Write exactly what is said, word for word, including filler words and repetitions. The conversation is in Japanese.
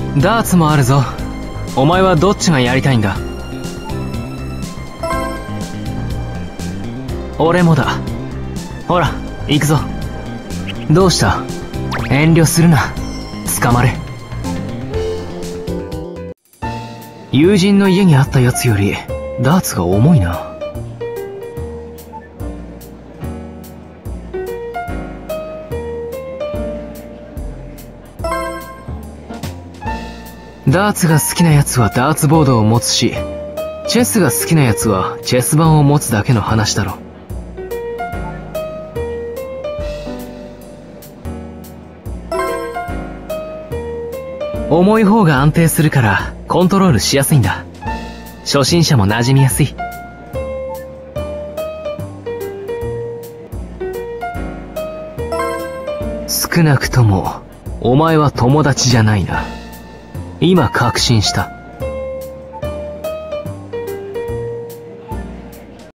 ダーツもあるぞ。お前はどっちがやりたいんだ？俺もだ。ほら、行くぞ。どうした？遠慮するな。捕まれ。友人の家にあったやつより、ダーツが重いな。ダーツが好きなやつはダーツボードを持つし、チェスが好きなやつはチェス盤を持つだけの話だろ。重い方が安定するからコントロールしやすいんだ。初心者も馴染みやすい。少なくともお前は友達じゃないな。今確信した。